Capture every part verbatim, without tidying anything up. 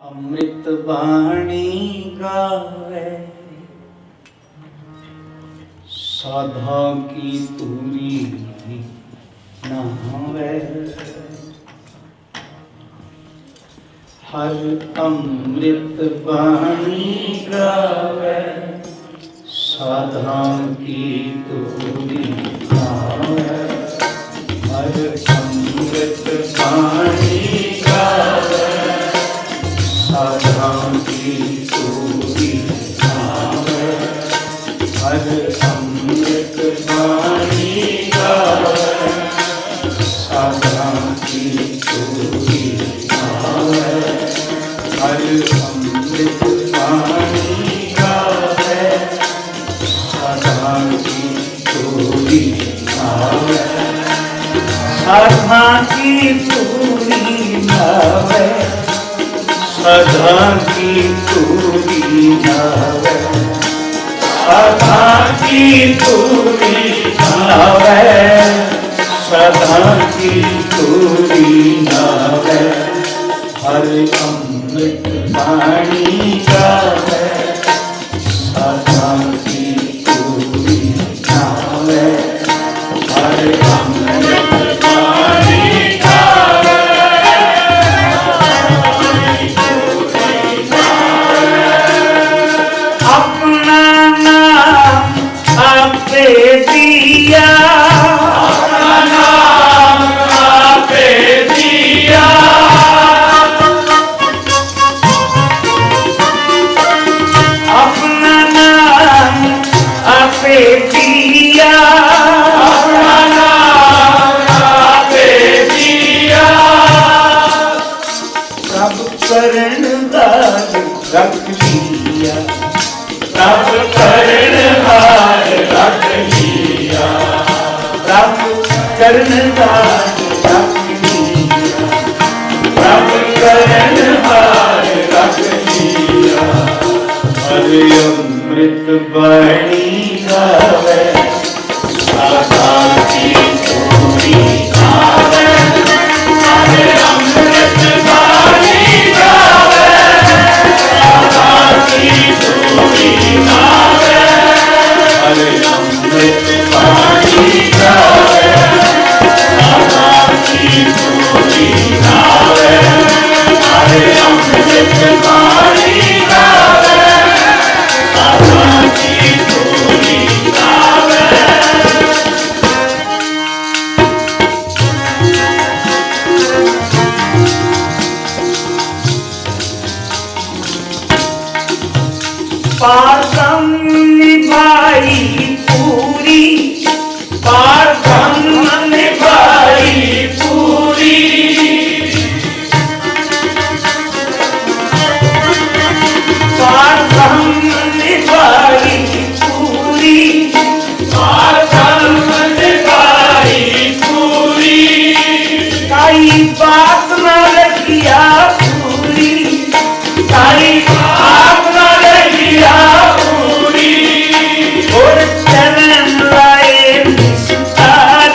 अमृत बाणी गावे साधा की तूरी नहावे। हर अमृत बाणी गावे साधा की तूरी नहावे। हर अमृत बाणी गावे साधा की तूरी नहावे। हर अमृत बाणी गावे साधा की तूरी नहावे। हर अमृत बाणी गावे साधा की तूरी नहावे। साधा की तूरी नहावे साधा की तूरी नहावे। साधा की तूरी नहावे साधा की तूरी नहावे। हर अमृत बाणी गावे साधा की तूरी नहावे। हर अमृत बाणी गावे अपना नाम आपे दिया। अपना नाम आपे दिया। अपना नाम आपे दिया। अपना नाम आपे दिया। सब करण दार रख लिया। सब करण हार रख लिया। सब करण हार रख लिया। सब करण हार रख लिया। हर अमृत बाणी गावे साधा की तूरी नहावे। हर अमृत बाणी गावे साधा की तूरी नहावे। हर अमृत बाणी गावे साधा की तूरी नहावे। हर अमृत बाणी गावे साधा की तूरी नहावे। पारकम निभाई पूरी। पारकम निभाई पूरी। पारकम निभाई पूरी। पारकम निभाई पूरी। काई बात न रखिया पूरी। काई बात न रखिया पूरी। और चरण लाए निष्ठा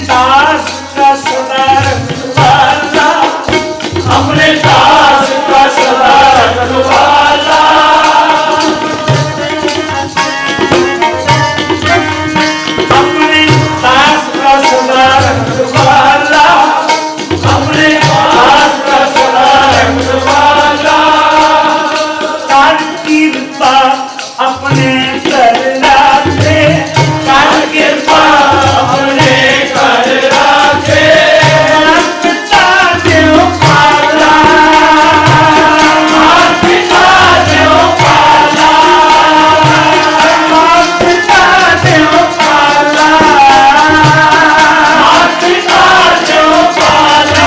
दास का सदा रखवाला, अपने दास का सदा रखवाला, अपने दास का सदा रखवाला, अपने दास का सदा रखवाला, कर कृपा अपने कर राखे, कर कृपा अपने कर राखे, पिता देव पाला, पिता देव पाला, पिता देव पाला, पिता देव पाला,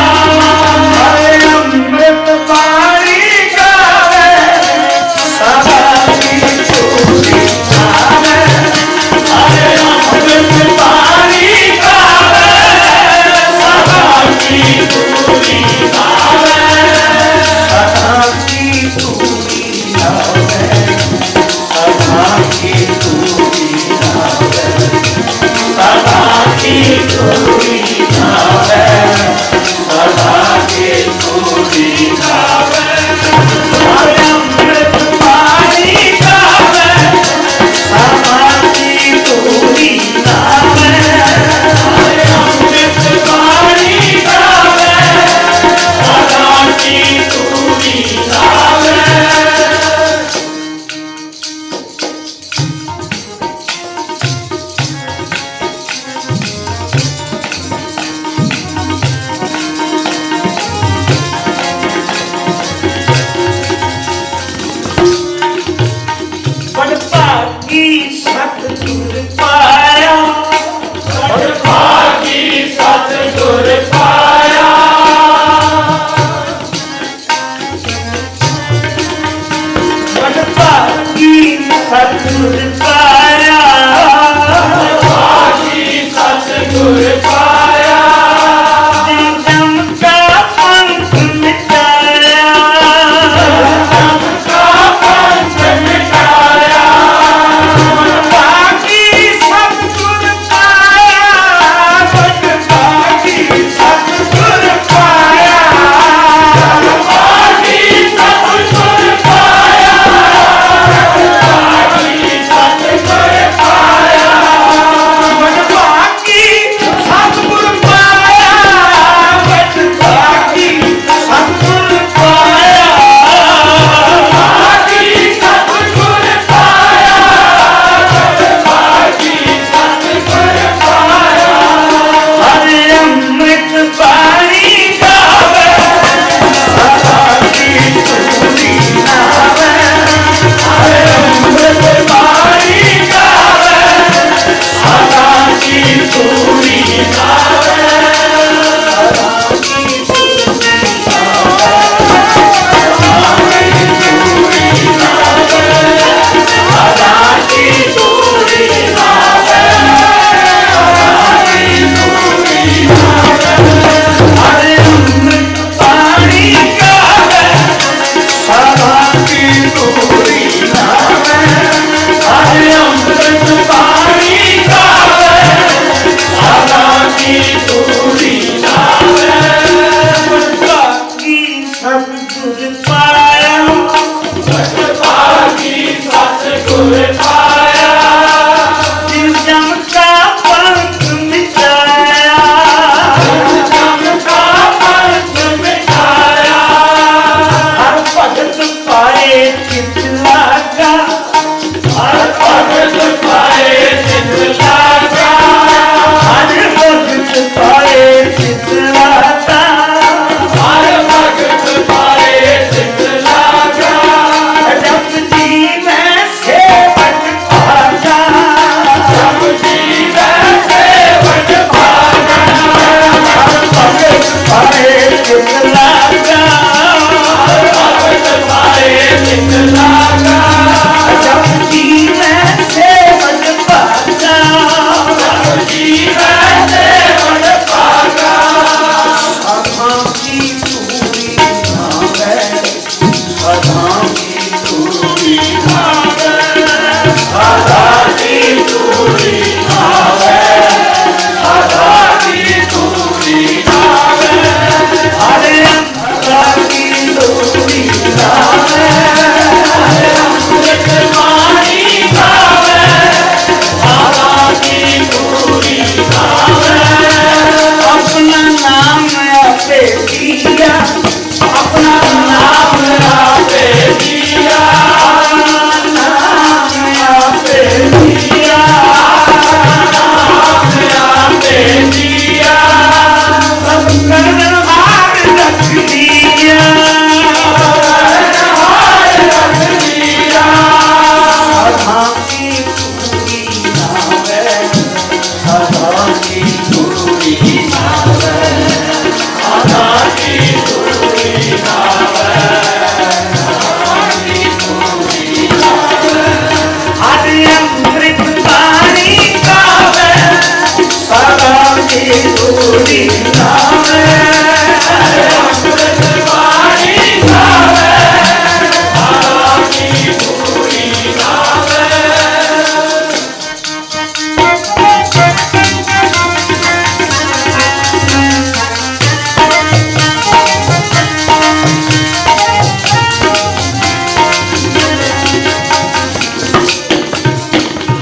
अमृत बाणी गावे सदा की पूरी गावे, अरे अमृत बाणी गावे सदा की पूरी गावे, सदा की पूरी गावे, सदा की पूरी गावे, सदा की पूरी गावे, सदा की पूरी गावे, अरे अमृत बाणी गावे सदा की पूरी गावे, अरे अमृत बाणी गावे सदा की पूरी गावे। बड़ भागी सतगुर पाया, बड़ भागी सतगुर पाया, बड़ भागी सतगुर पाया, बड़ भागी सतगुर पाया, जम का पंख मिटाया, जम का पंख मिटाया, भागी सतगुर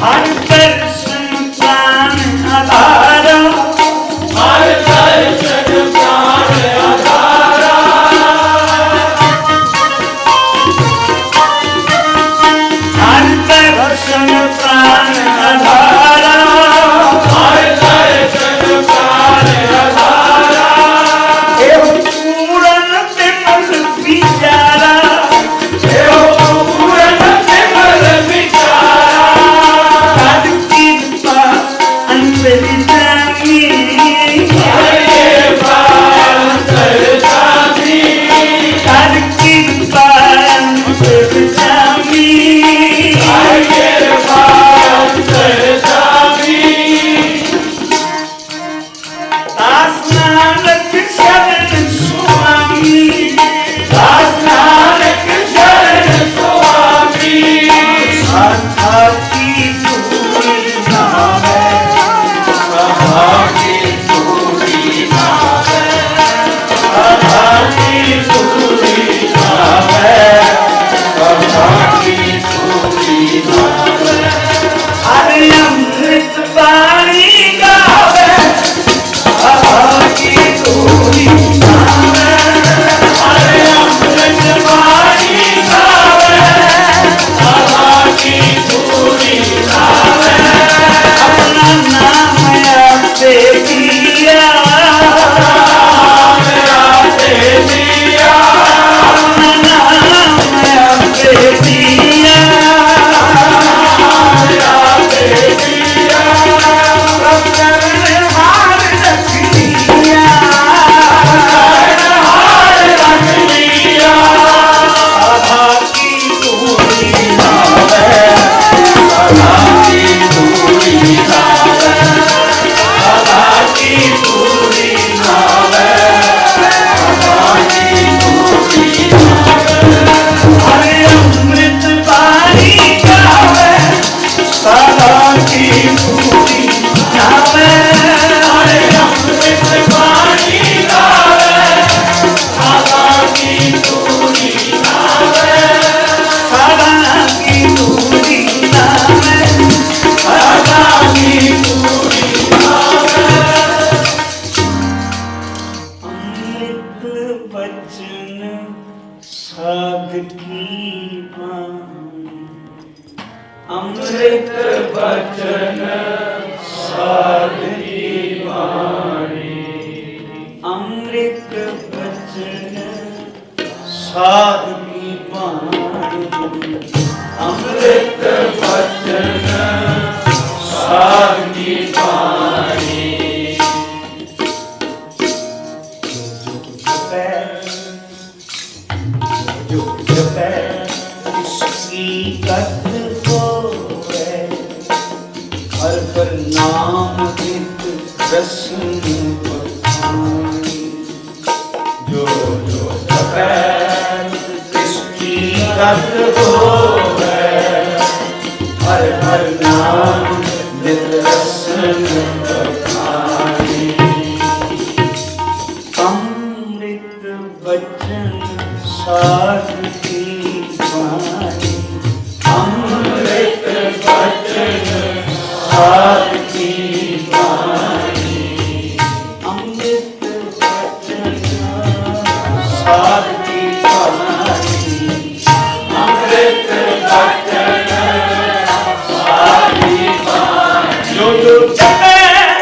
हर दर्शन प्राण आधारा, हर दर्शन प्राण आधारा, हर दर्शन प्राण आधारा, हर दर्शन प्राण आधारा, एवं पूर्ण विमल विचारा, एवं पूर्ण विमल विचारा, तद कृपा अंतर्यामी, तद कृपा अंतर्यामी, तद कृपा अंतर्यामी, तद कृपा अंतर्यामी, दास नानक शरण स्वामी, दास नानक शरण स्वामी, साधा की दूरी नावे, साधा की दूरी नावे, साधा की दूरी नावे, साधा की दूरी नावे, हरे अमृत वाणी गावे, साधा की दूरी नावे, हरे अमृत वाणी गावे, साधा की दूरी नावे, अपना नाम आपसे दिया, अपना नाम आपसे दिया, अपना नाम आपसे दिया, आपसे दिया, सब चरण हार रख लिया, चरण हार रख लिया, साधा की दूरी नावे, साधा की दूरी नावे, साधा की दूरी नावे, साधा की दूरी नावे, हरे अमृत वाणी गावे, साधा की दूरी नावे, हरे अमृत वाणी गावे, साधा की दूरी नावे, साधा की दूरी नावे, साधा की दूरी नावे, अमृत वचन साध की वाणी, अमृत वचन साध की वाणी, अमृत वचन साध की वाणी, अमृत वचन साध की वाणी, जो जपै इसकी गत होवे, हर हर नाम हित रस्म बखानी, जो जो जपै इसकी गत होवे, हर हर नाम हित रस्म बखानी, अमृत वचन साध की वाणी, अमृत वचन साध की वाणी, अमृत वचन साध की वाणी, अमृत वचन साध की वाणी, जो जो जपै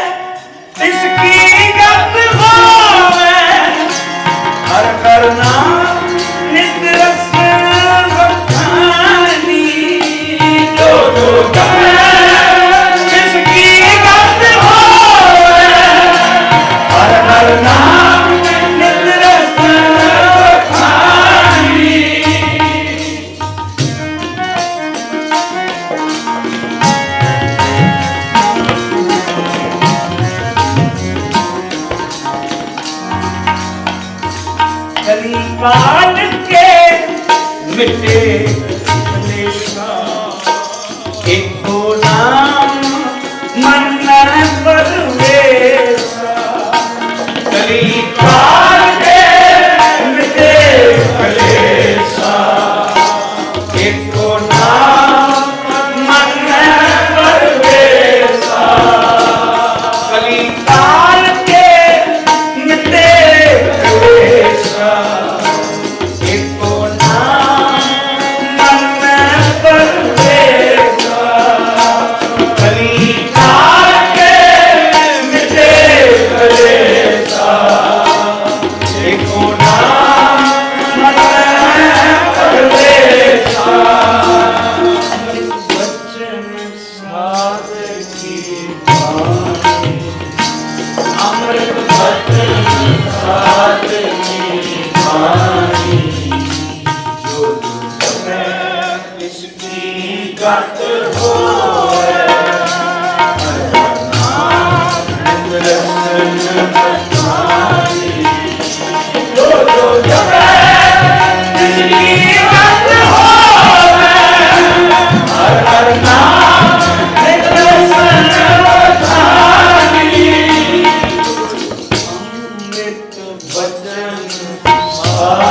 इसकी गत होवे, हर हर नाम नित रस्म बखानी, जो जो जपै इसकी गत होवे, हर हर नाम नित रस्म बखानी, कली काल के मिटे कलेशा, एको नाम मन परवेशा, कली काल के मिटे कलेशा, एको नाम मन अमृत बचन साथ मेरी वाणी, जो समय इसकी गत होए, जो जो समय इसकी गत होए, हर हर नाम निदर्शन बधानी, अमृत बचन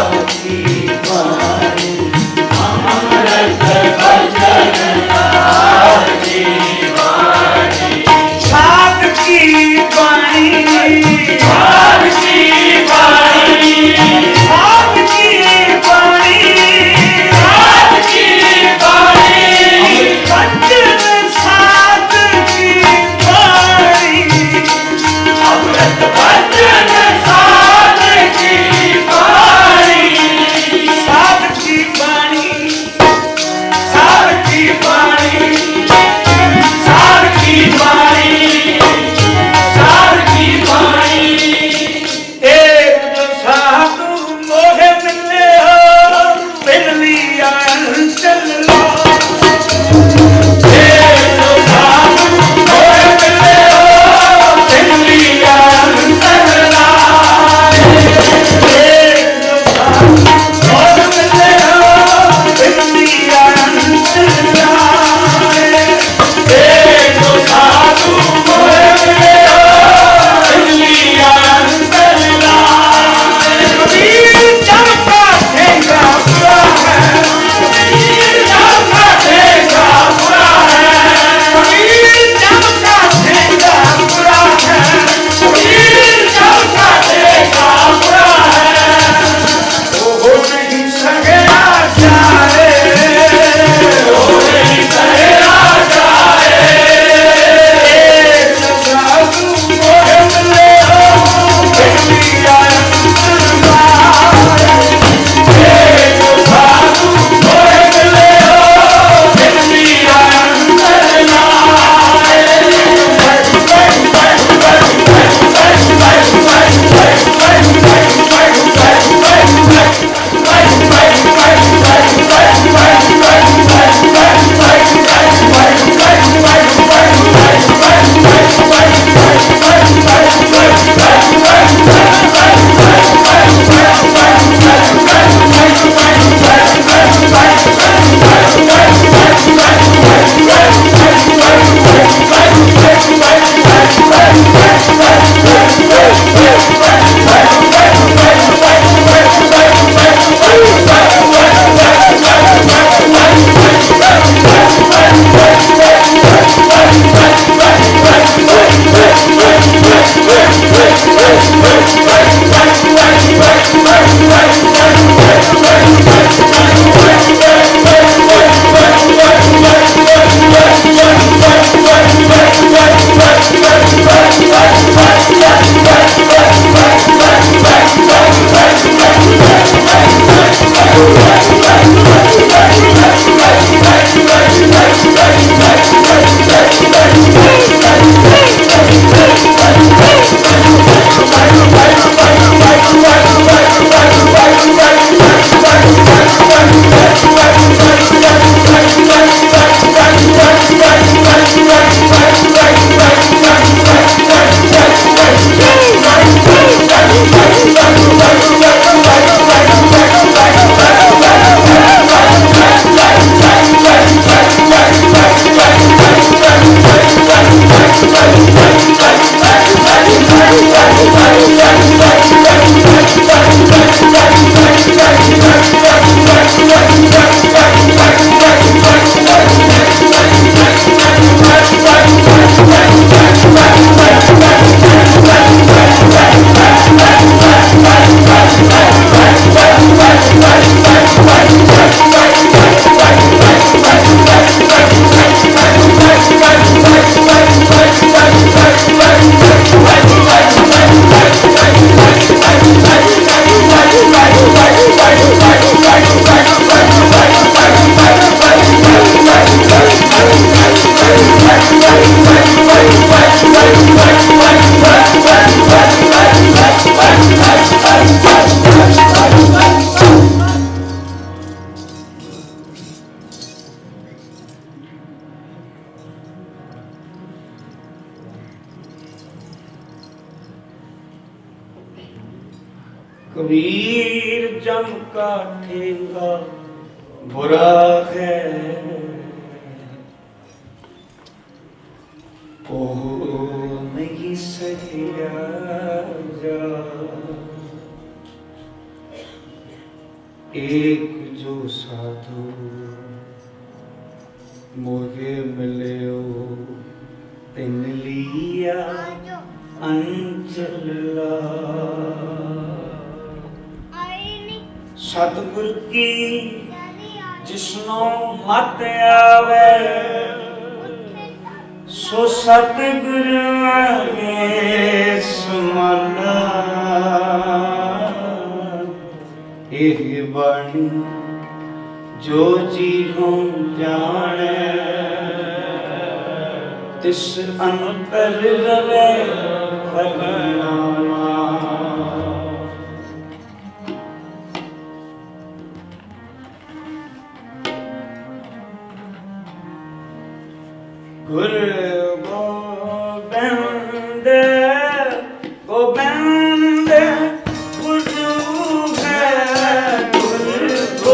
कबीर जम का ठेंगा बुरा है, ओ नहीं सकिया जा। एक जो साधु मोहे मिले तिन लिया अंचला। सतगुर की जिसनो मत आवे, सो सतगुर आगे सुमना। एक बाणी जो जी हम जाने, तिस अंतर रवे हरिनामा। गुरु गोबिंद गोबिंद गुरु है, गुरु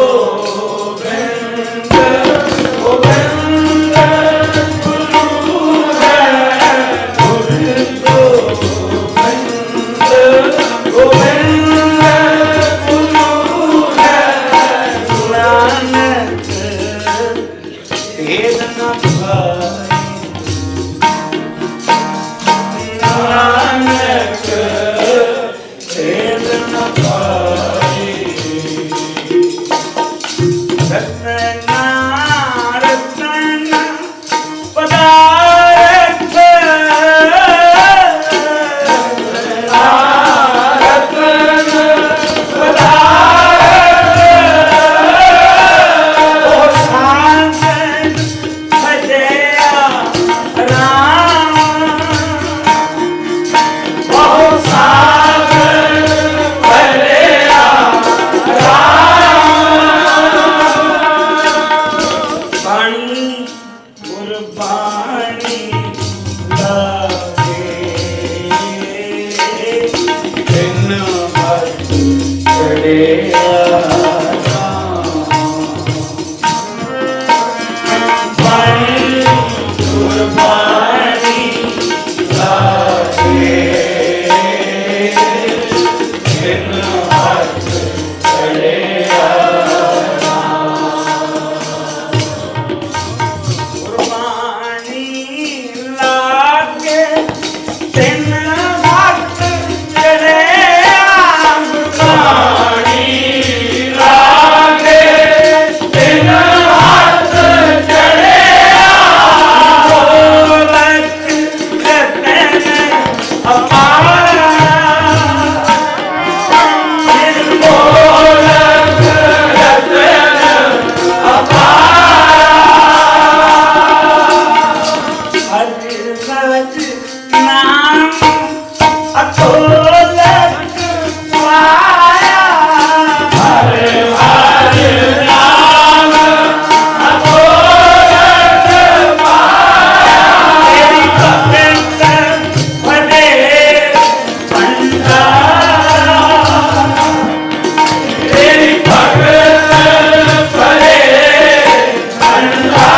गोबिंद गोबिंद गुरु है, गुरु गोबिंद गोबिंद गुरु है। नानक भेद न पाए, नानक भेद न पाए। रतन रतन पदार्थ, रतन पदार्थ, ओ साजन भजया राम, ओ साजन भजया बाणी गुरबाणी लागे, दिन भर चढ़िया बाणी गुरबाणी लागे, दिन भर चढ़िया गुरबाणी लागे, दिन भक्त चढ़िया। गुरबाणी लागे, दिन भक्त चढ़िया। ढोलक रतन अपारा, ढोलक रतन अपारा। हरि भज नाम अतोलक पाया, हरि भज नाम अतोलक पाया। तेरी भगत भजे भंडारा, तेरी भगत भजे भंडारा।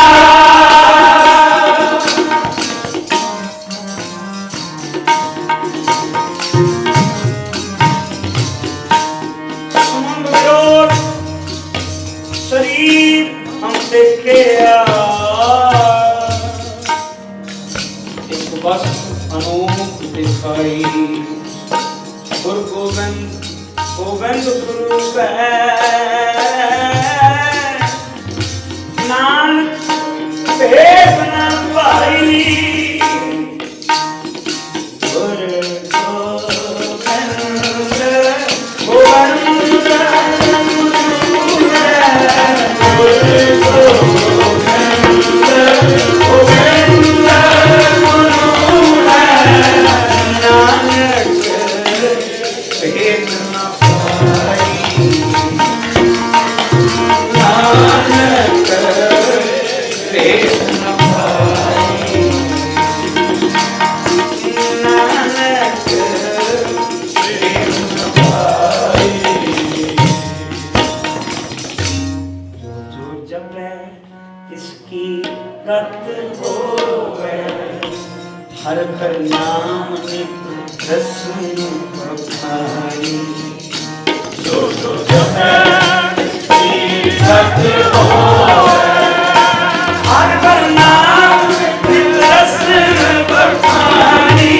शरीर हम देखे एक वस्त्र अनोख दिखाई। गुरु गोविंद गोविंद गुरु है, नानक भेद न पाई। गुरु गोविंद गोविंद गुरु है, गुरु गोविंद गोविंद गुरु है। नानक भेद न पाई, नानक भेद न पाई। हर हर नाम नित रसन बखानी जो जो जपे सत होवे हर हर नाम नित रसन बखानी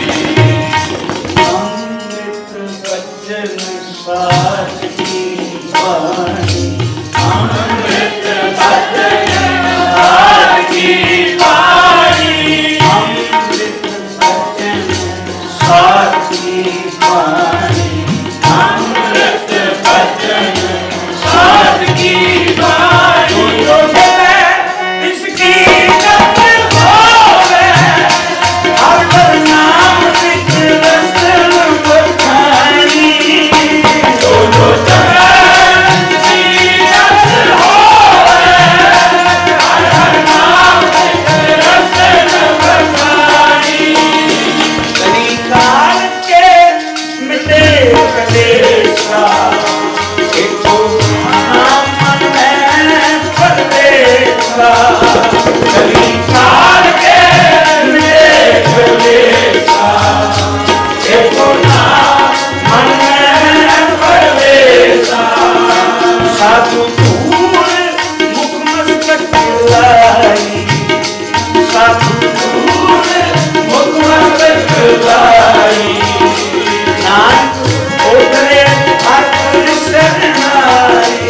अमृत वचन साथ की वाणी अमृत वचन साथ की वाणी अमृत वचन साथ की वाणी अमृत वचन साथ की वाणी जो जपे इसकी जप होवे हर हर नाम नित रसन बखानी जो जो जपे इसकी जप होवे हर हर नाम नित रसन बखानी कली काल के मिटे कलेशा एको नाम मन में परदेशा कली काल के मिटे कलेशा एको नाम मन में परदेशा साधु धूल मुख मस्तक लाई साधु धूल मुख मस्तक लाई नानक उतरे हर शरणाई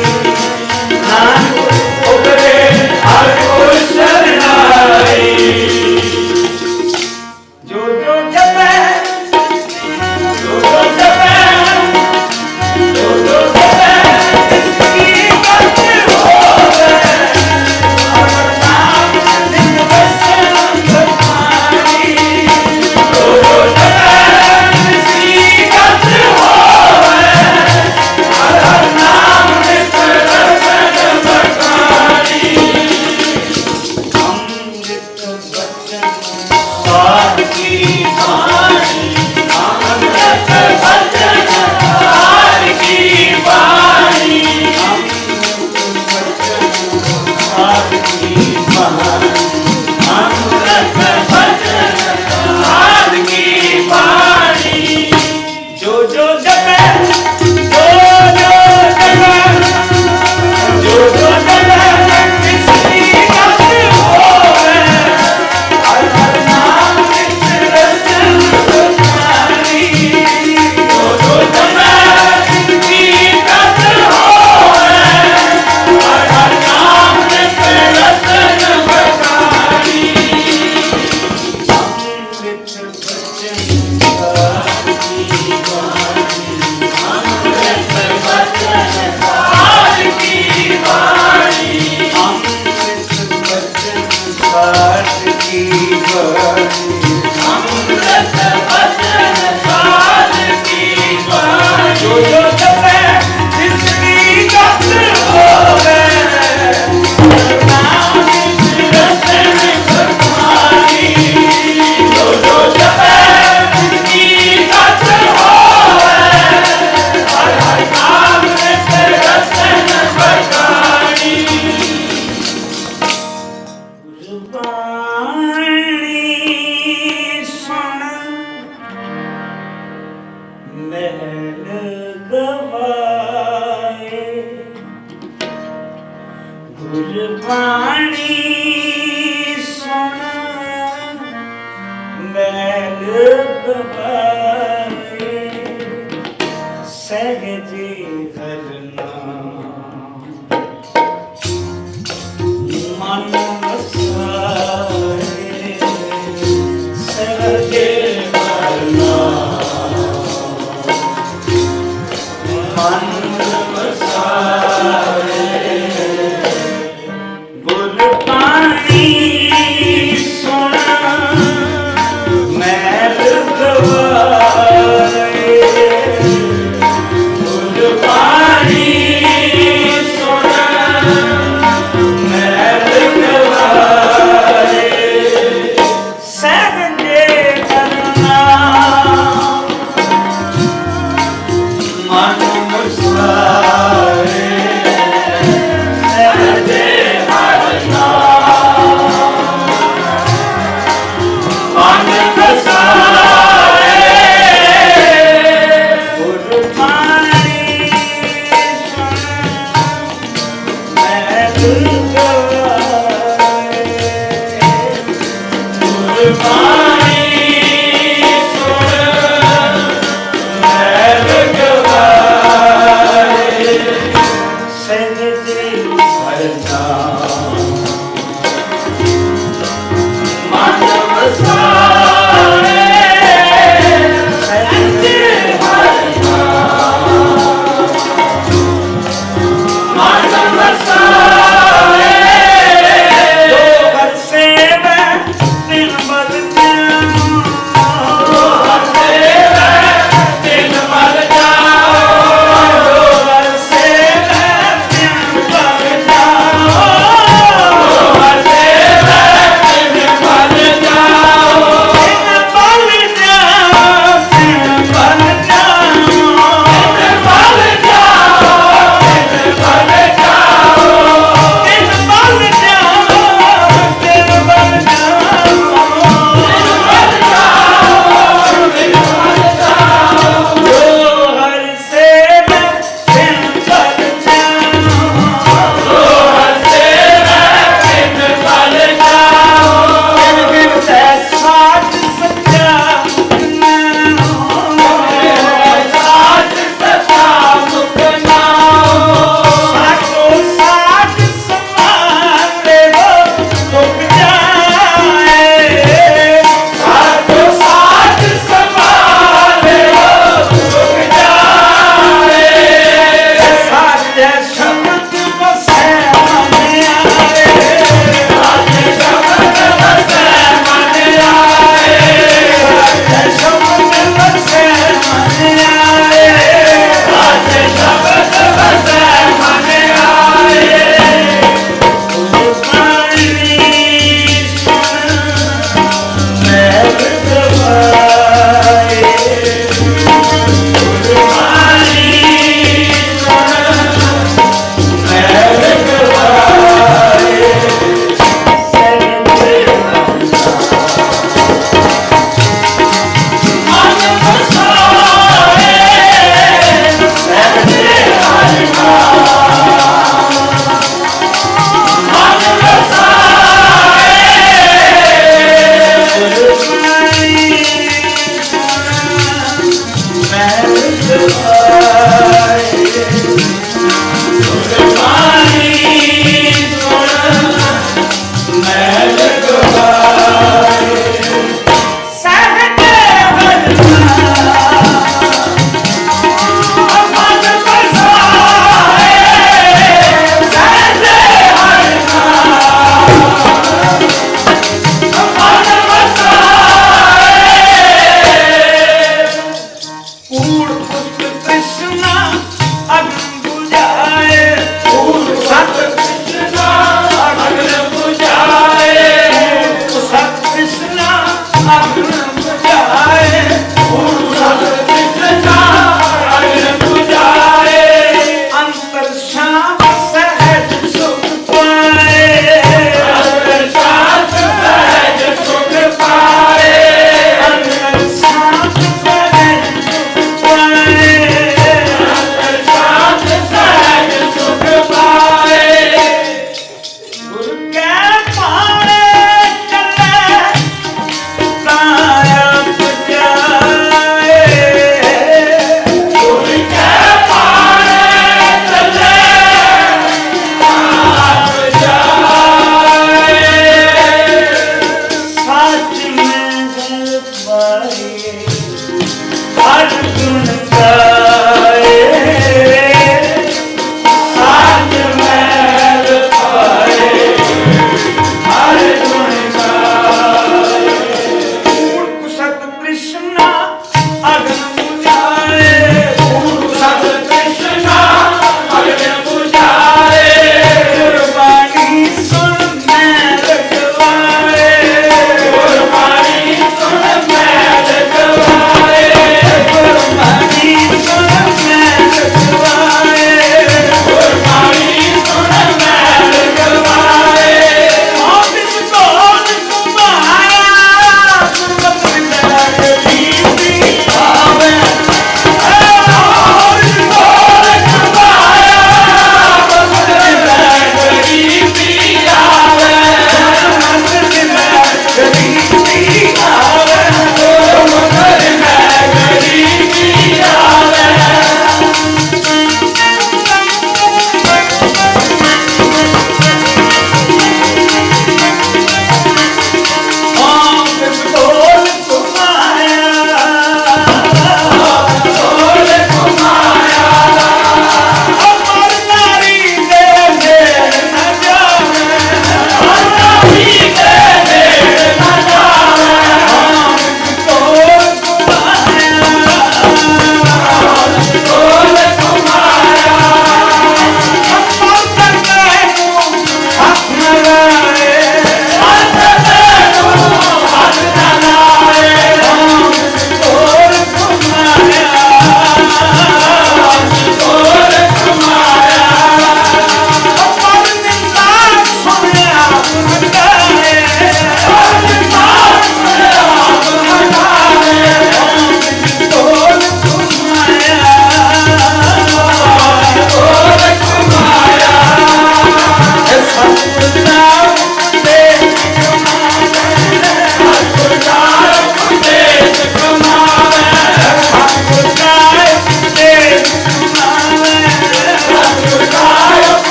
नानक उतरे हर शरणाई जो जो जपे जो जो जपे जो जो जपे इसकी बात होवे हर नाम नित रसन बखानी जो जो जपे इसकी बात होवे हर हर नाम नित रसन बखानी अमृत वचन साथ की वाणी अमृत वचन साथ की वाणी अमृत वचन साथ की वाणी अमृत वचन साथ की वाणी जो जो जपे जो जो जपे जो जो जपे इसकी बात होवे हर हर नाम नित रसन बखानी जो जो जपे इसकी बात होवे हर हर नाम नित रसन बखानी अमृत वचन साथ की वाणी अमृत वचन साथ की वाणी अमृत वचन साथ की वाणी अमृत वचन साथ की वाणी जो जो जपे इसकी बात होवे हर नाम नित रसन बखानी जो जो जपे इसकी बात होवे हर हर नाम नित रसन बखानी गुरबाणी सुन महल गवाए गुरबाणी सुन महल गवाए सहजे हरना मन वसाए सहजे हरना मन वसाए गुरबाणी सुन महल गवाए गुरबाणी सुन महल गवाए सहजे हरना Peace.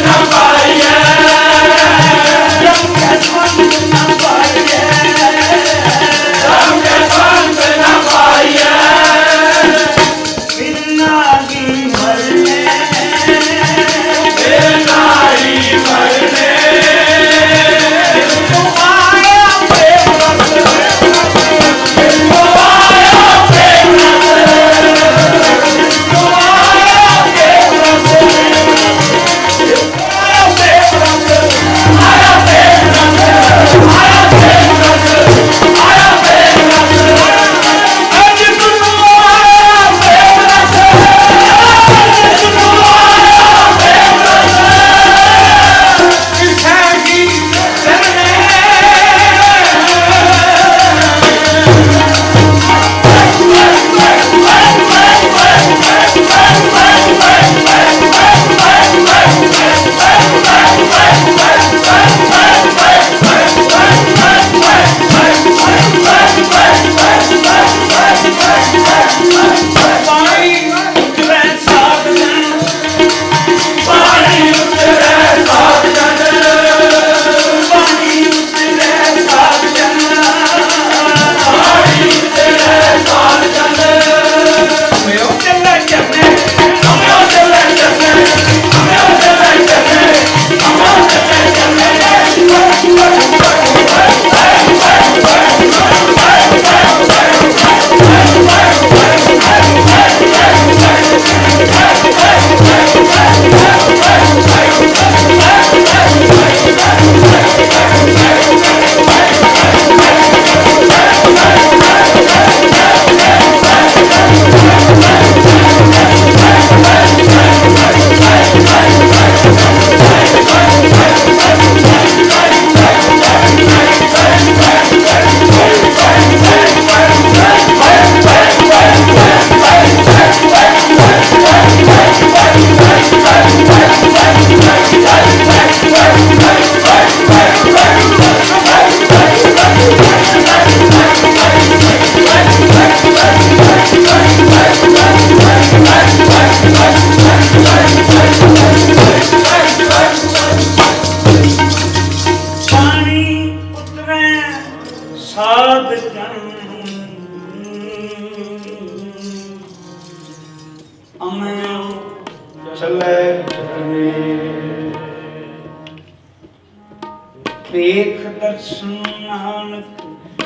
पेख दर्शन नानक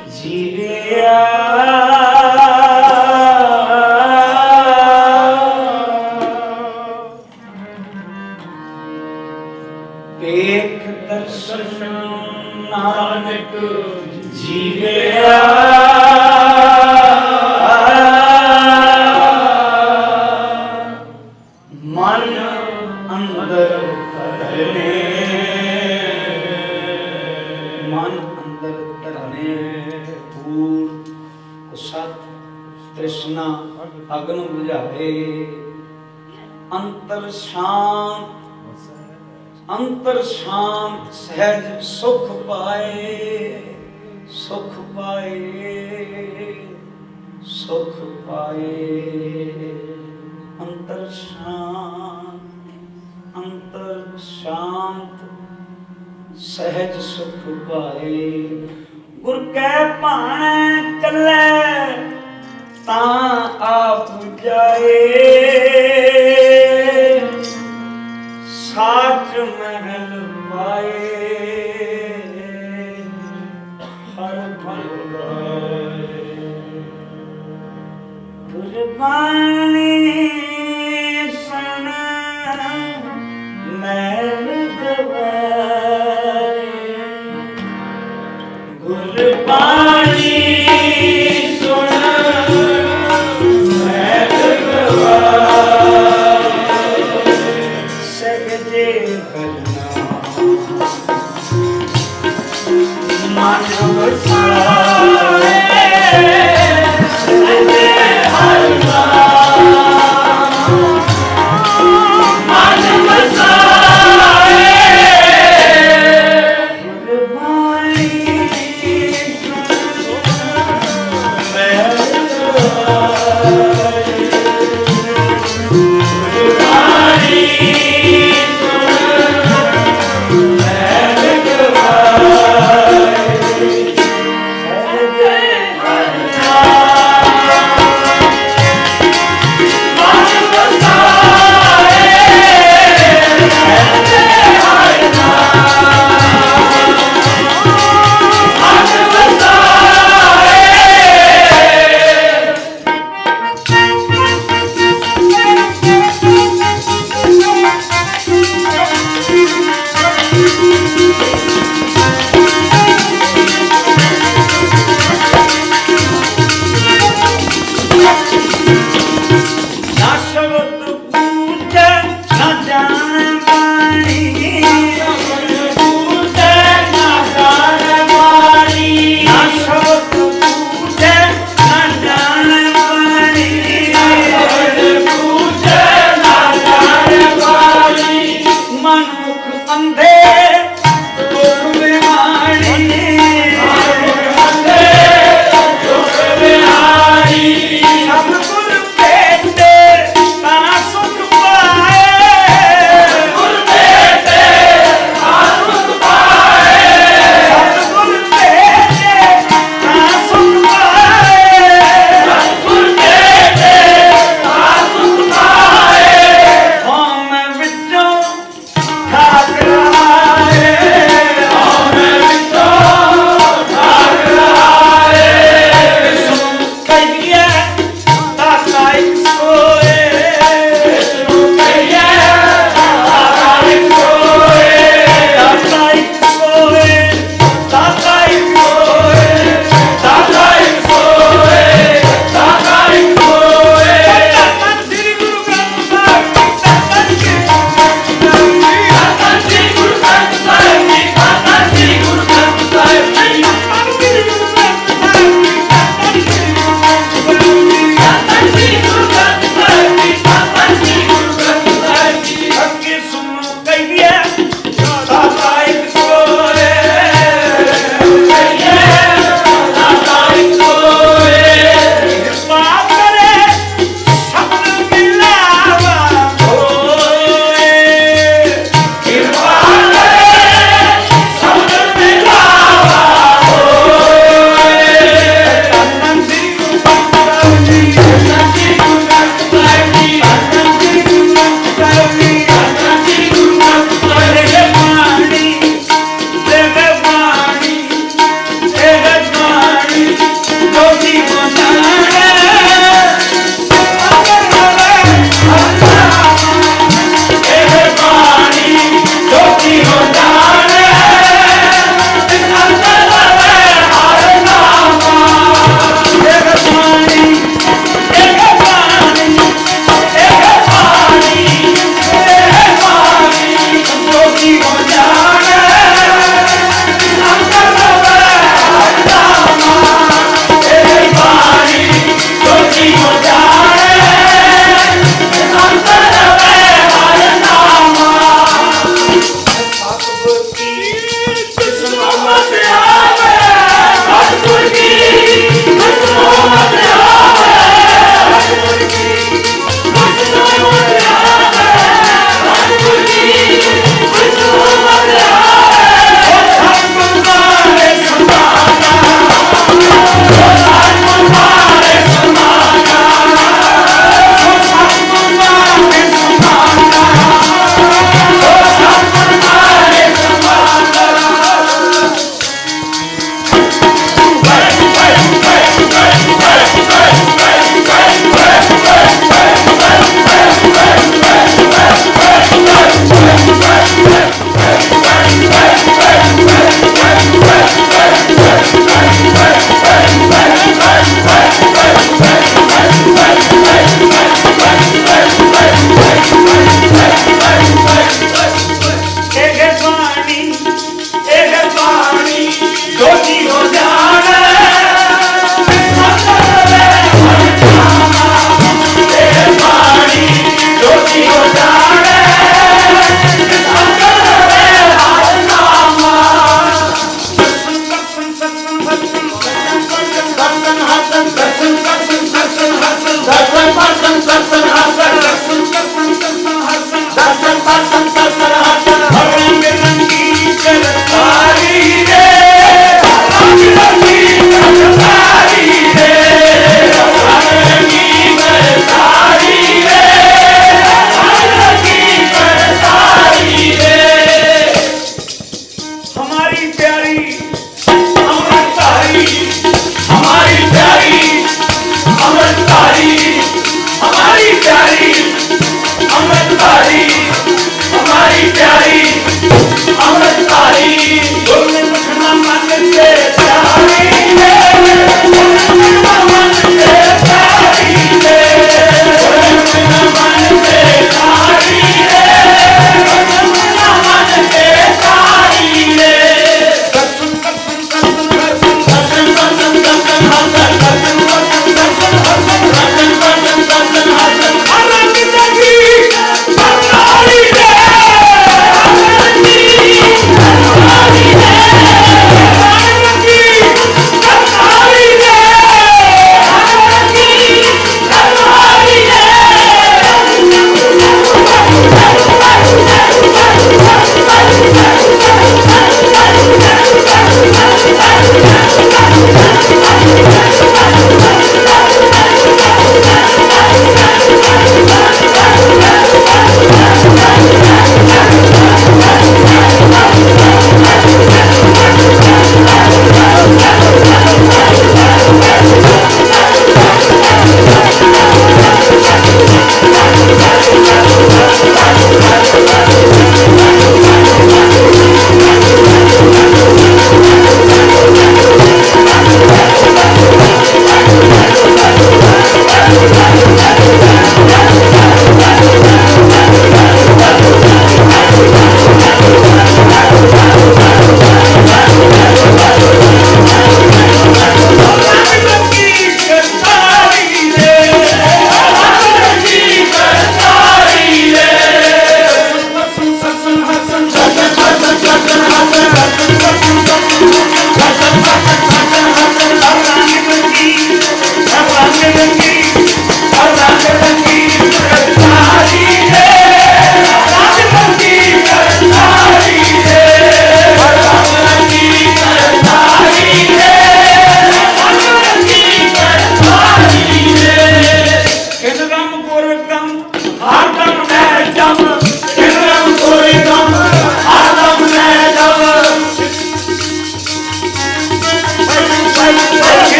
जीविया पेख दर्शन नानक जीविया मन अंदर करने मन अंदर तरने पूर्ण सत तृष्णा अग्न बुझावे अंतर शांत अंतर शांत सहज सुख पाए सुख पाए सुख पाए अंतर शांत अंतर शांत सहज सुख पाए गुर कै भाणे चले ता आप जाए साच महल पाए हर फल गाए गुरबाणी सुन महल गवाए गुरबाणी सुन महल गवाए सगजे करना मानव सारे सगजे हरना मानव सारे गुरबाणी गुरबाणी अंधे दुख बिहारी अंधे दुख बिहारी सतगुर भेटे ता सुख पाए सतगुर भेटे ता सुख पाए सतगुर भेटे ता सुख पाए सतगुर भेटे ता सुख पाए हम विचों ठाकरा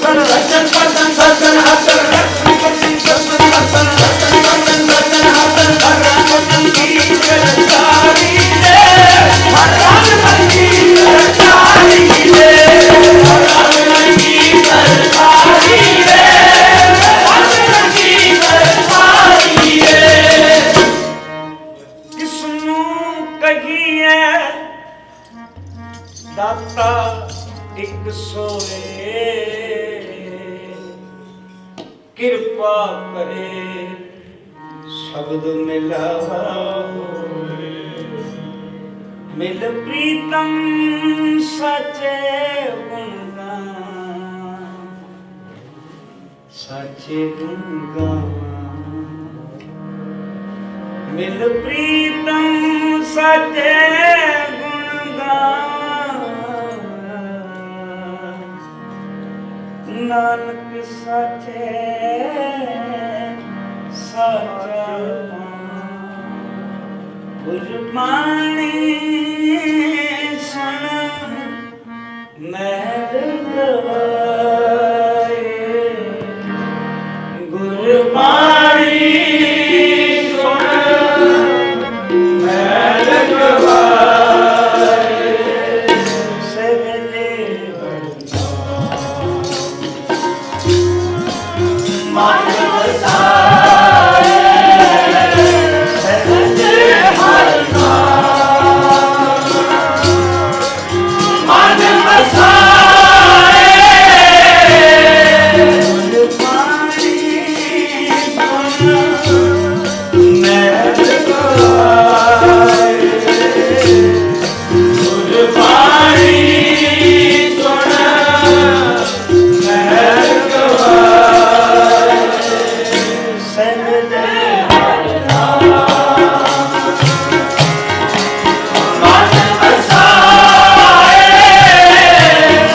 दाता एक सोए कृपा करे शब्द मिलावा मिल प्रीतम सचे गुणगान सचे गुणगान मिल प्रीतम सचे नानक साचे साचा गुरबाणी सुन मैल गवाए गुरबाणी सुन मैल गवाए सगले मन बसाए सजदे हर नाम मन बसाए गुरबाणी सुन मैल गवाए गुरबाणी सुन मैल गवाए सजदे हर नाम मन बसाए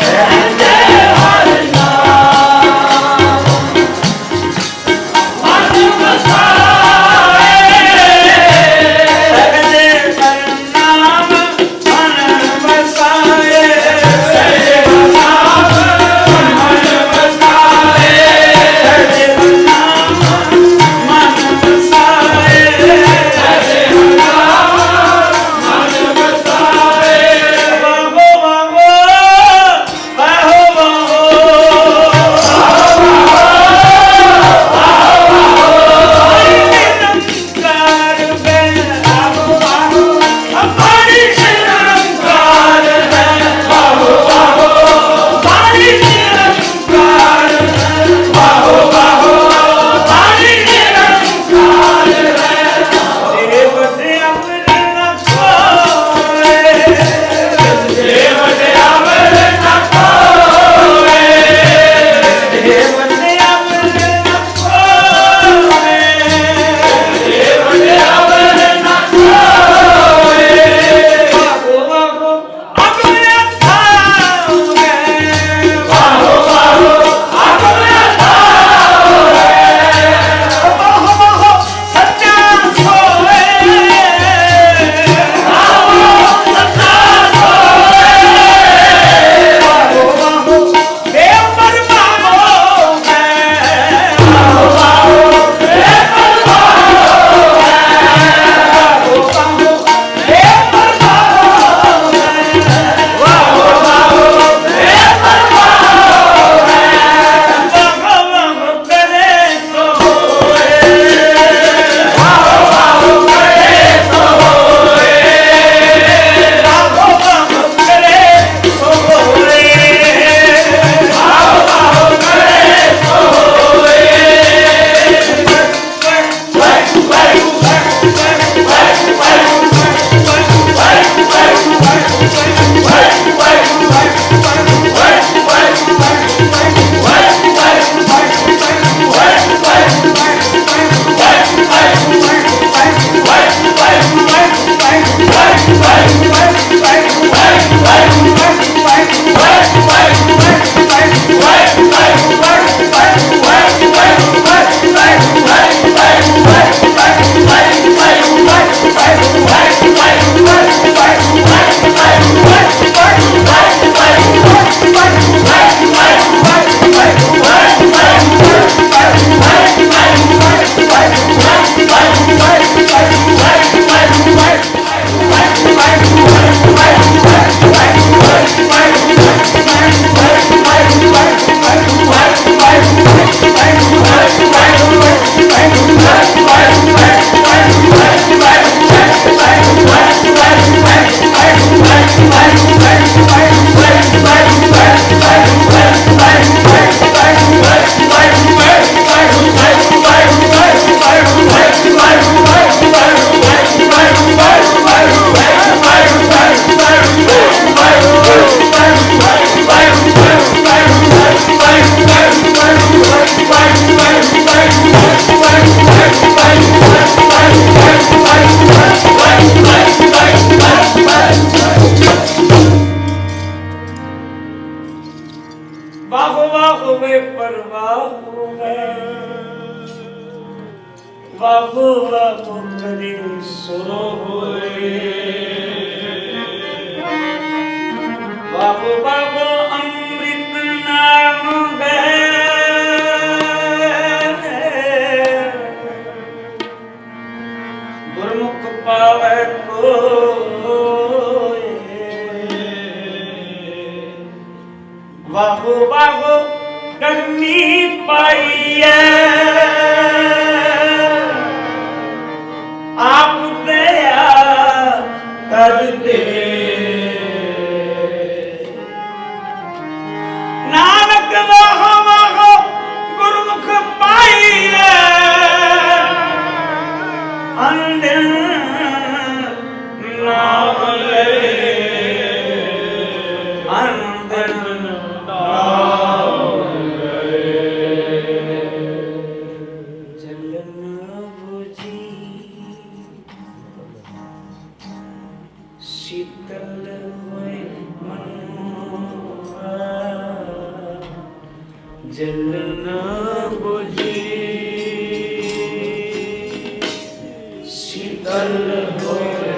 बाहु बाहु में परवाह है, बाहु बाहु करी सुरो होए, बाहु बाहु अमृत नाम गए, गुरमुख पावे को बाहु बाहु गर्मी पाइए, आप दया कर दे, नानक बाहु बाहु गुरमुख पाइए, अंदिन नाम ले, अंदिन शीतल होए मनोहर, जल न बुझी शीतल होए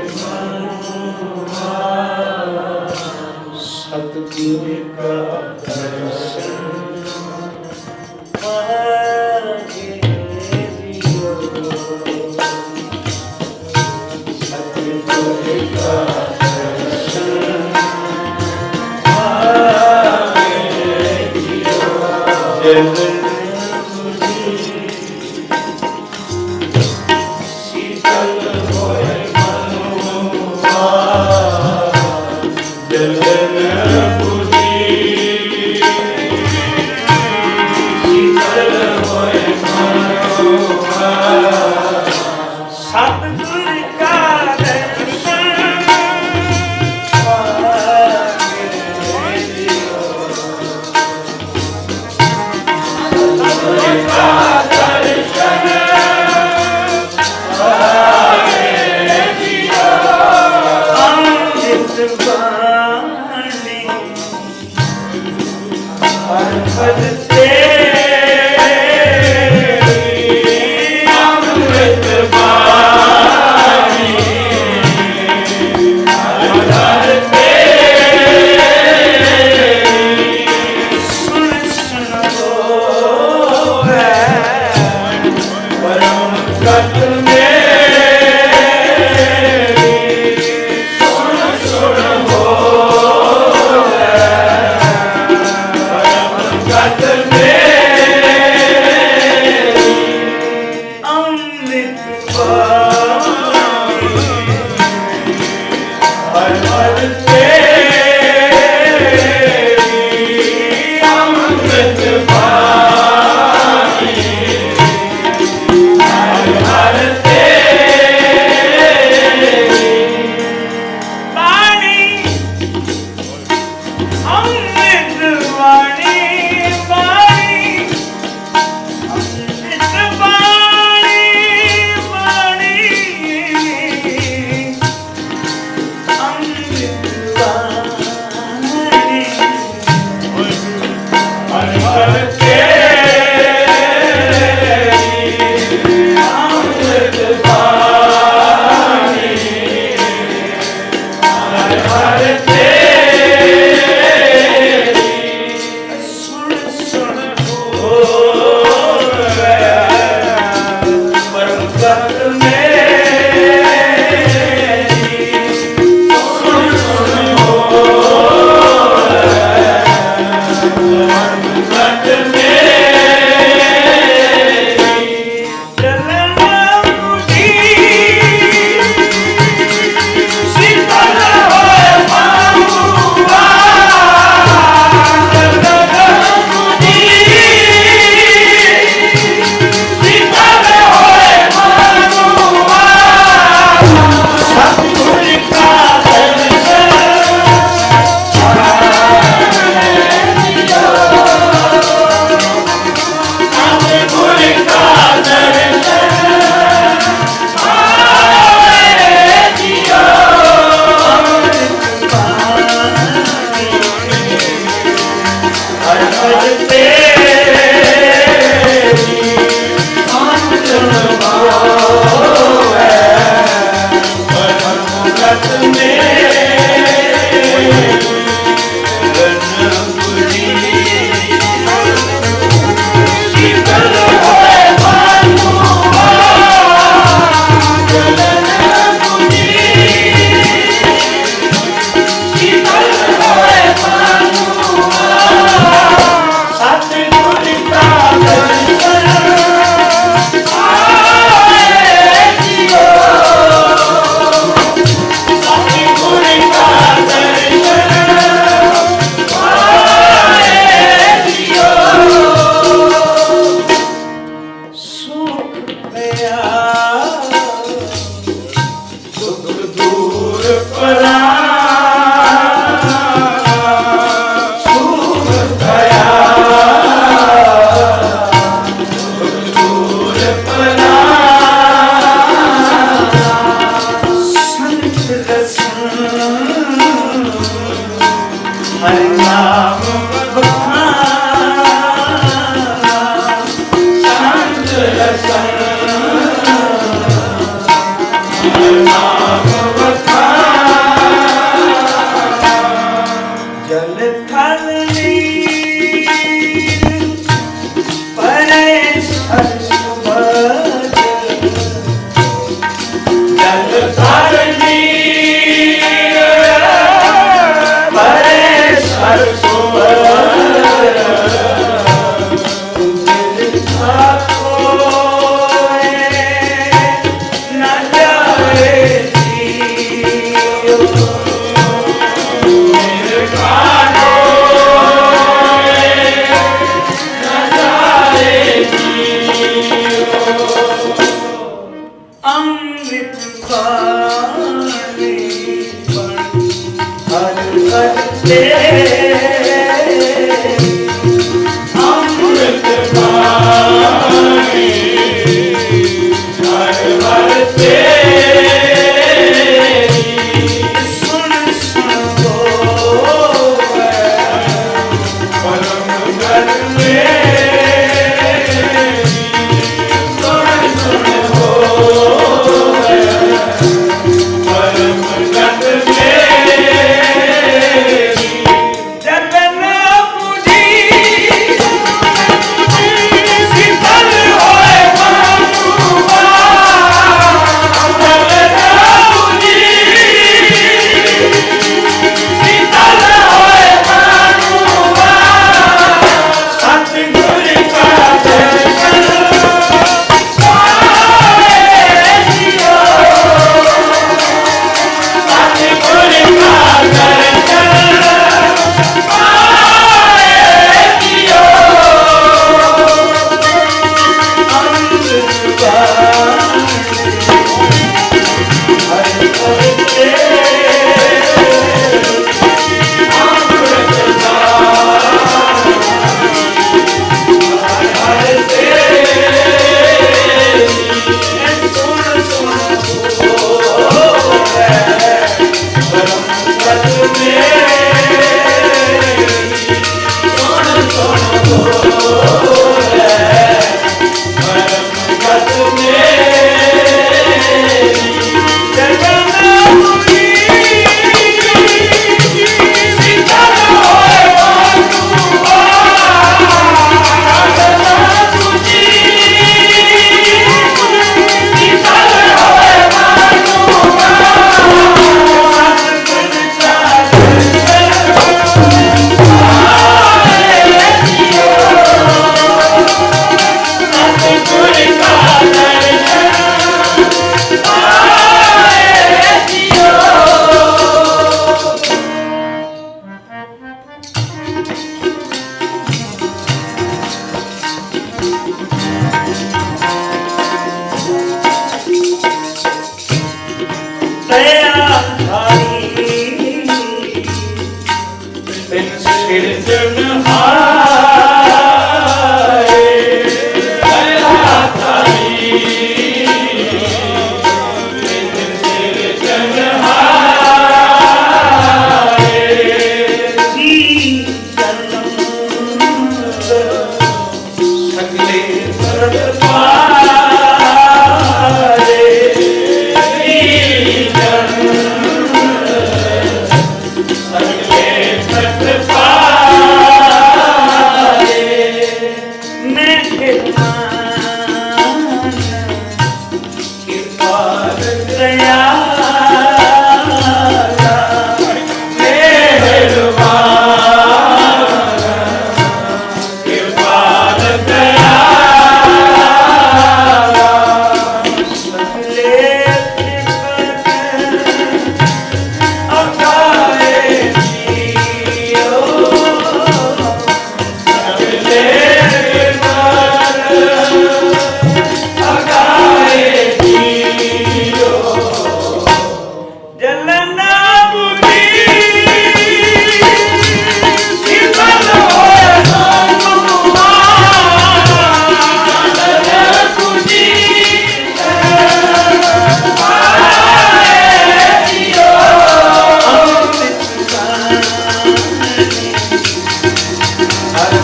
मनोहर, सतगुरु का दर्शन पागे जियो, सतगुरु का शीतल होए मनोहर, जल न बुझी शीतल होए मनोहर, सतगुरु का दर्शन पागे जियो, सतगुरु का दर्शन पागे जियो, अमृत वाणी हर पद तेरी, अमृत वाणी हर पद तेरी, सुन सुन वो है परम गत मेरी, सुन सुन वो है परम गत मेरी, अमृत वाणी हर पद तेरी, अमृत वाणी हर हर तेरी, वाणी अमृत वाणी, वाणी अमृत वाणी, वाणी अमृत वाणी हर हर तेरी, अमृत वाणी हर हर तेरी,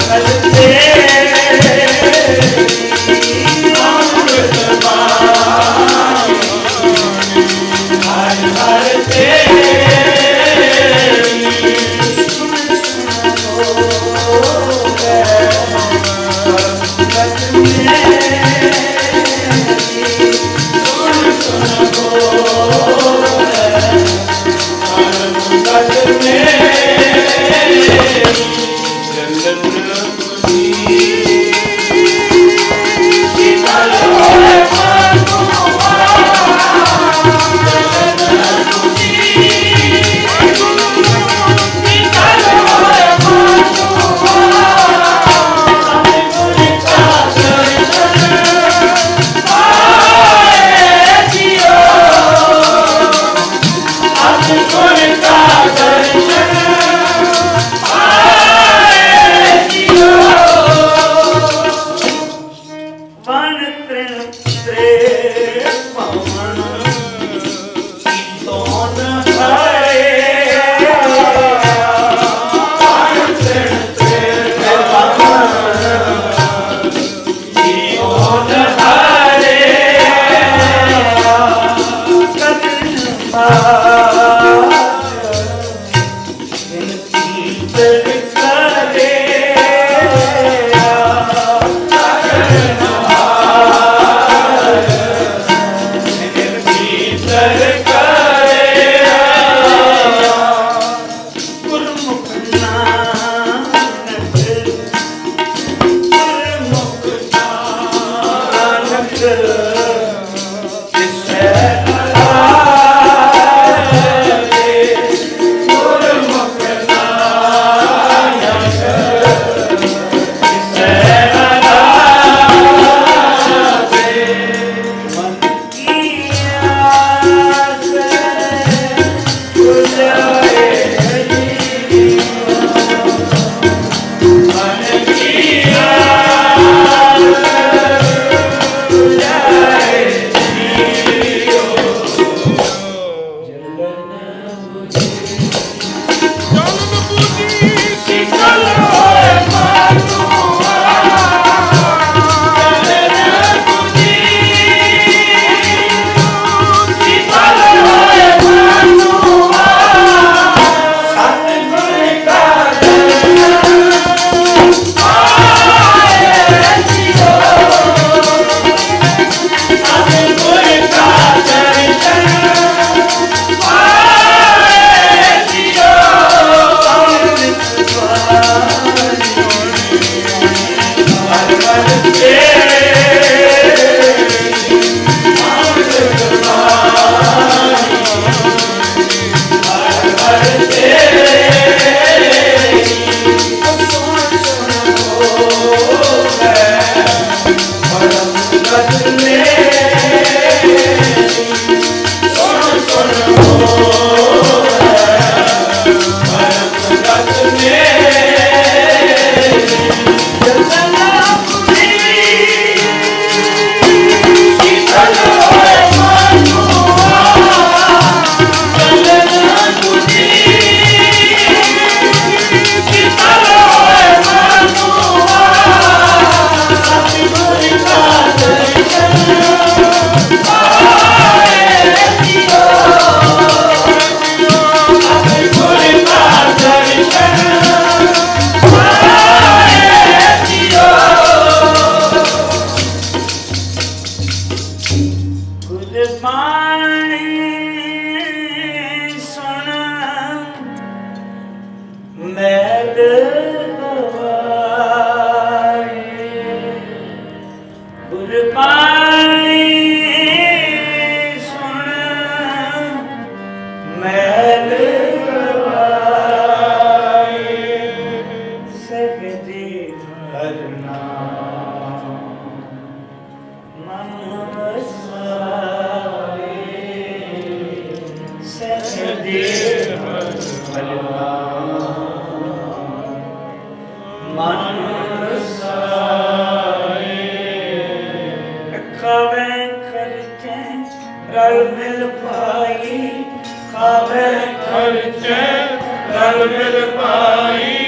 खावे खर्चे रल मिल पाई, तो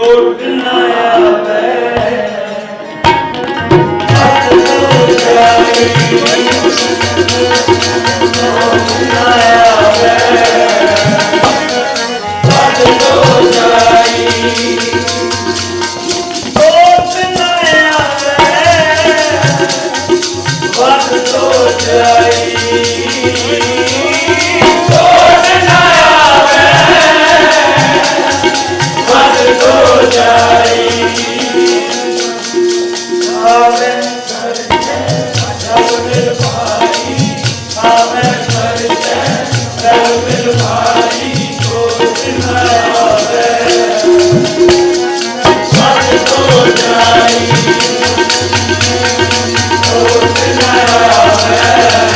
कोट न आवे बात हो जाई कोट न आवे बात हो जाई कोट न आवे बात हो जाई कोट न आवे बात हो जाई आवे करते सब मिल भाई आवे करते सब मिल भाई कोट न आवे बात हो जाई कोट न आवे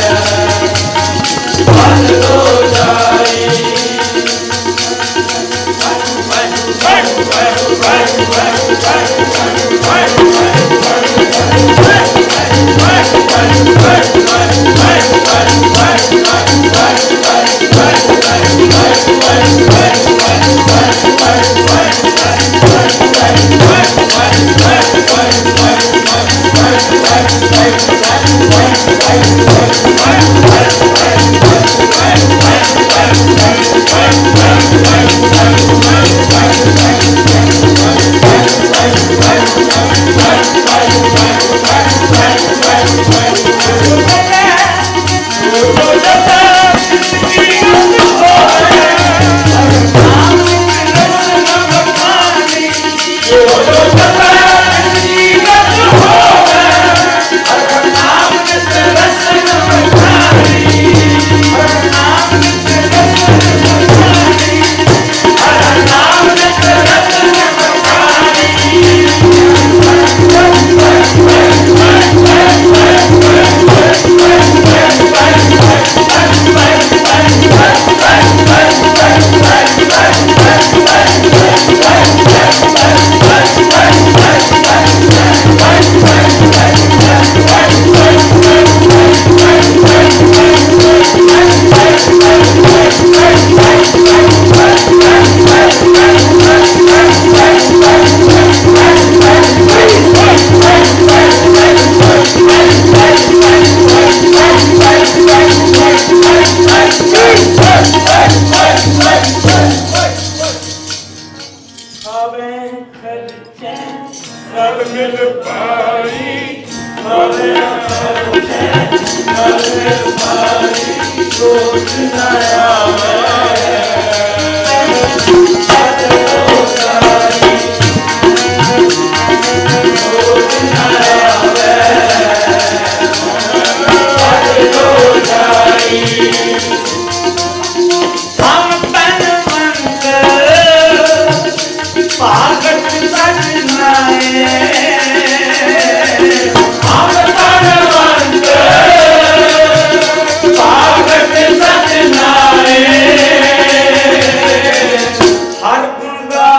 बात हो जाई सब मिल भाई आवे करते सब मिल भाई कोट न आवे बात हो जाई कोट न आवे बात हो जाई हम बनवंत पागल सजनाए हम बनवंत पागल सजनाए हर गुंगा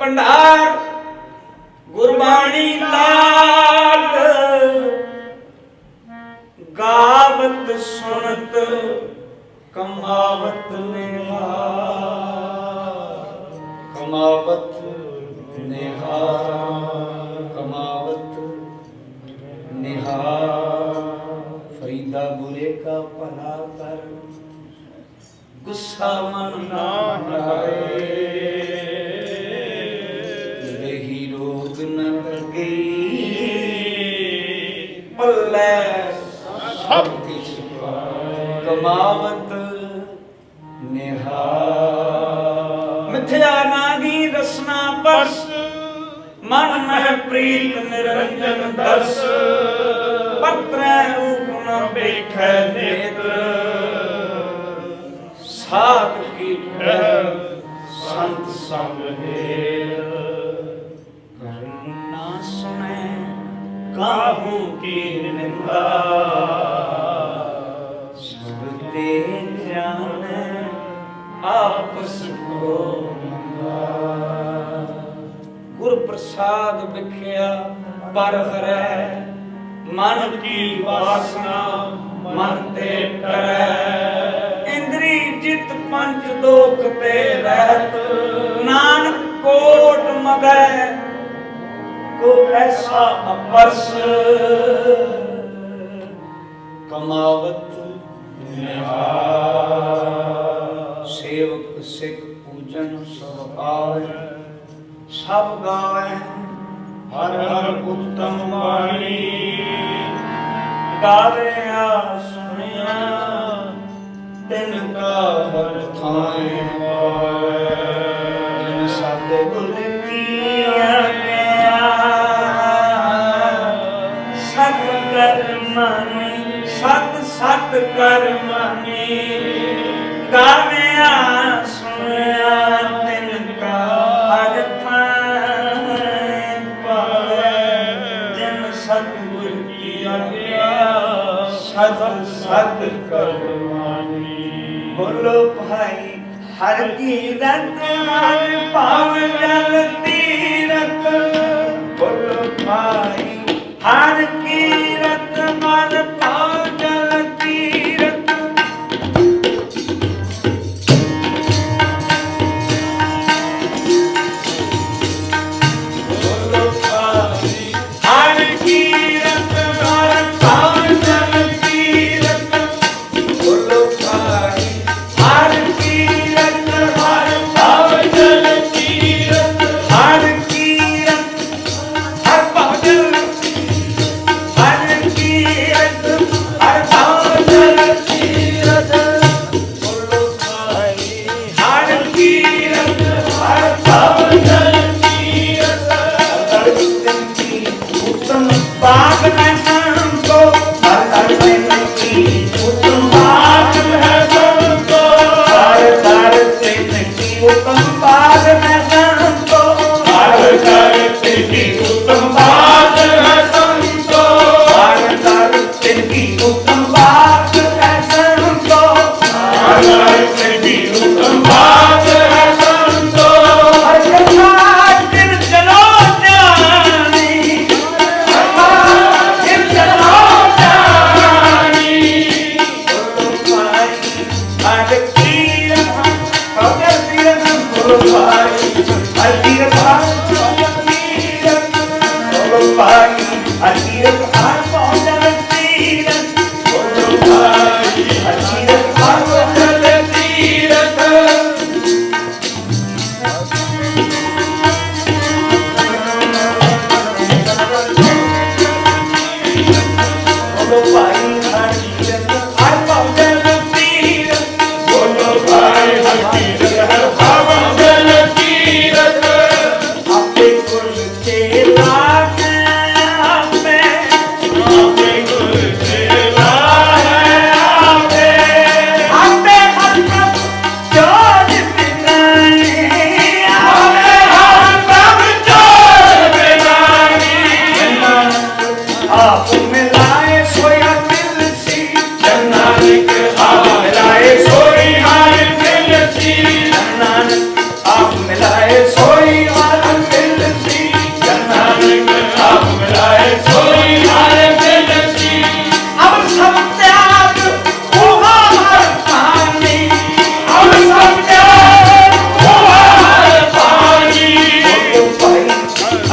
भंडार गुरबाणी लाल गावत सुनत कमावत निहार कमावत निहार कमावत निहार फरीदा बुरे का भला कर गुस्सा मन ना आए यही रोग न लगे पल्ले सब कमावत निहार मिथ्या नागी रसना परस मन में प्रीत निरंजन दर्श पत्र रूप न देखे नेत्र साध की संत संग ना सुने काहू की निंदा सुनते जाने आपस को गुर प्रसाद बिख्या पर हरै मन की वासना मन ते करे इंद्री जित पंच दोख ते रहत नानक कोट मगै को ऐसा अपरस कमावत निहार सेवक सिख पूजन सब पावै सब गावे हर हर उत्तम वाणी गावे आ सुनिया दिन का हर थाए जिन साधे गुल किया गया सत कर मानी सत सत कर मानी गावे आ सुनिया दिन का हर सत सत करवानी बोलो भाई हर कीरत हर पाव जल तीरथ बोलो भाई हर कीरत हर पाव जल तीरथ बोलो भाई हर कीरत हर पाव जल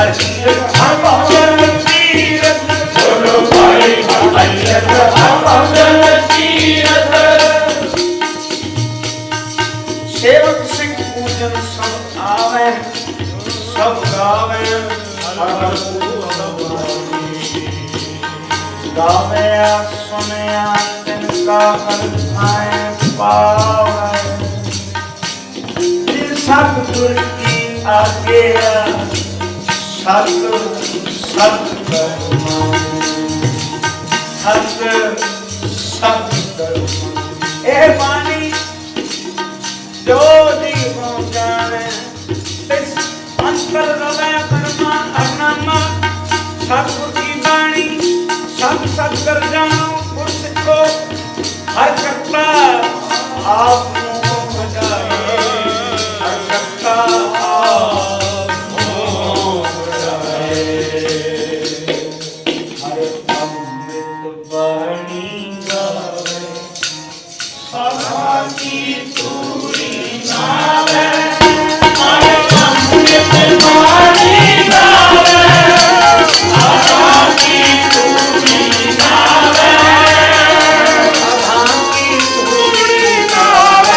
सेवक सिख पूजन सब आवे सब गावे गावे सुने तिनका हर आए पावे सतगुर की आज्ञा सत सत सत सत ए बानी जो दी हो जाने इस अंतर रवे कर्मा अनामा सतगुर की बाणी सब सत कर जानो उसको हर करता आप को बजाए हर करता आप को बजाए हर अमृत बाणी गावे सदा की तूरी नावे हर अमृत बाणी गावे सदा की तूरी नावे सदा की तूरी नावे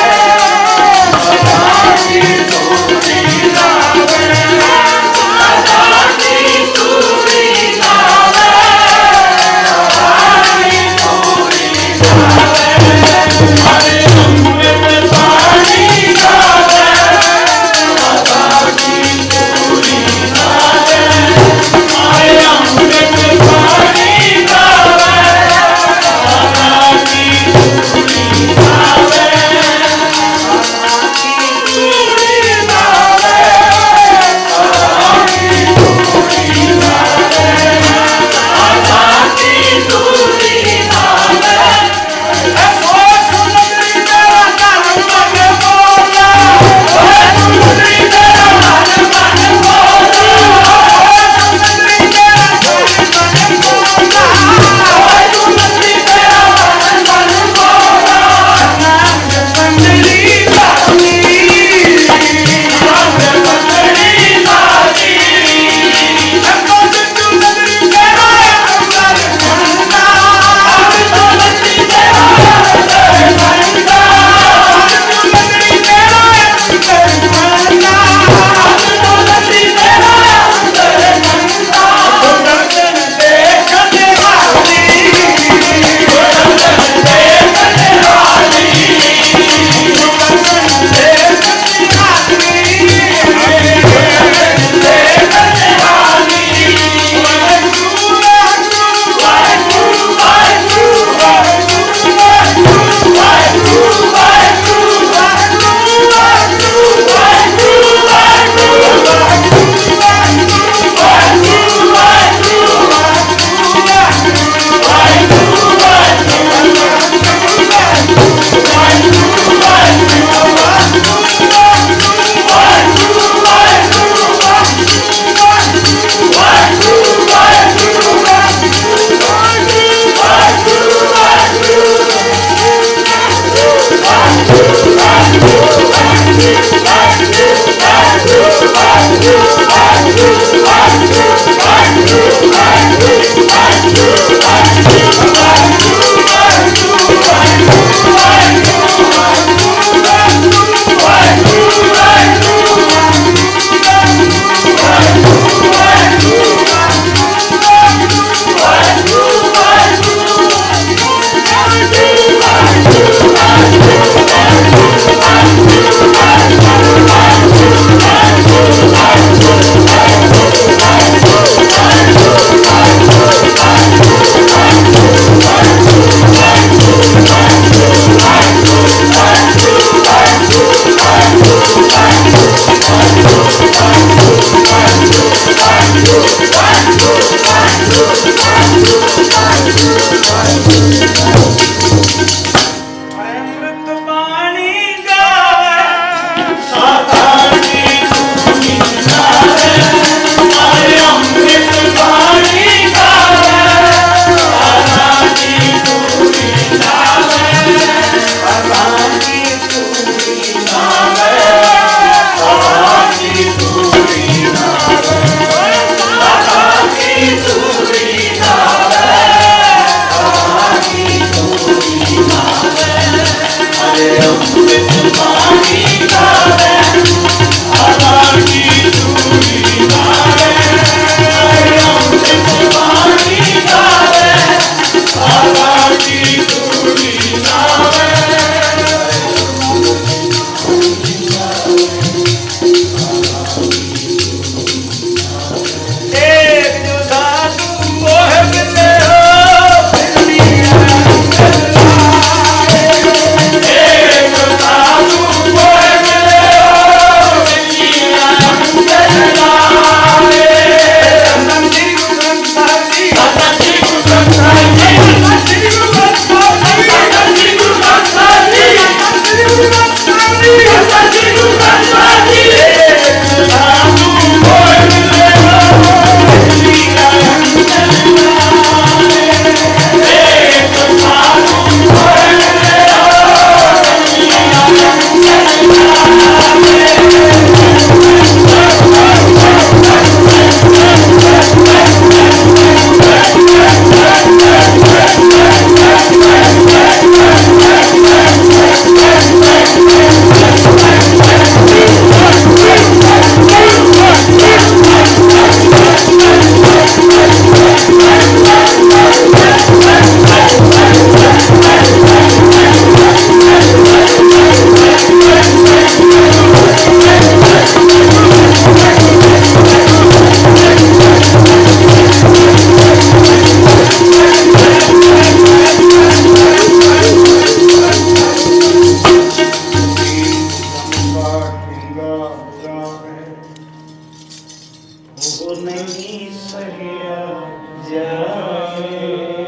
नहीं सकिया जाए।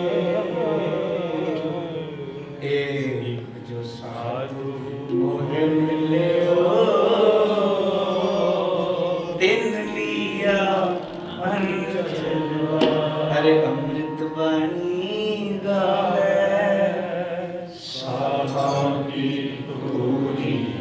एक जो साधु मोहे मिले हो दिन लिया मन जलवा। अरे अमृत वाणी गावे साधु की पूरी